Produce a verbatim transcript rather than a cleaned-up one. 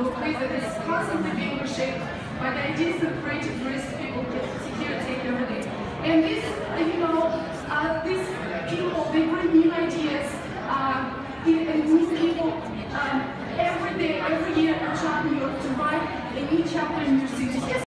place that is constantly being reshaped by the ideas of creative risk people get here take every day. And this, uh, you know, uh, these people, they bring new ideas uh, and new people um, every day, every year in New York to write a new chapter in your city.